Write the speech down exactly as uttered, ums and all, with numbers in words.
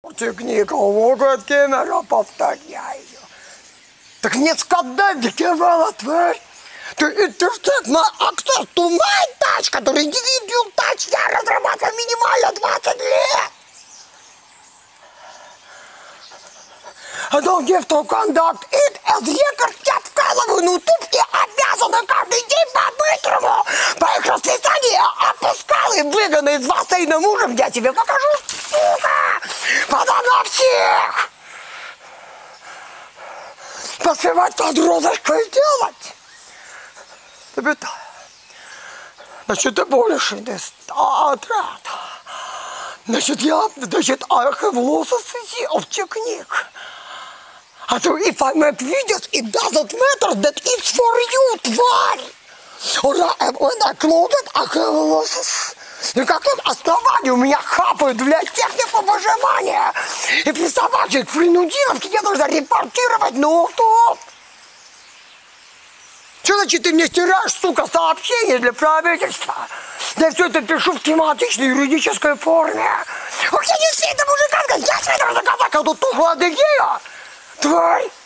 Техника, вот камера, повторяю. Так не сказать, где была тварь. Ты, это ж так, на акцент, тумай тач, который индивидуал тач, я разрабатывал минимально двадцать лет. I don't give to conduct it as record, я вкалываю на YouTube и обязана каждый день по-быстрому по их расписанию опускал и выгону из бассейна мужем, я тебе покажу, сука, потом на всех. Поспевать под розочкой делать. Ребята, значит, ты больше не отряд. Значит, я, значит, I have losses of technique. So if I make videos, it doesn't matter that it's for you, тварь. Or when I close it, I have losses. На каком основании у меня хапают, блядь, технику выживания? И при собачьих принудиловке я должна репортировать на YouTube. Что значит ты мне стираешь, сука, сообщения для правительства? Я все это пишу в тематичной юридической форме. Ох, я не все это мужика, я с этого заказа, когда тухла адыгея. Тварь!